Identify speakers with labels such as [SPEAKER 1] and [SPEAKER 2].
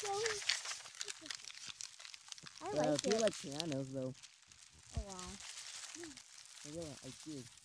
[SPEAKER 1] I like
[SPEAKER 2] I feel
[SPEAKER 1] it.
[SPEAKER 2] like pianos though.
[SPEAKER 1] Oh wow.
[SPEAKER 2] I feel like I do.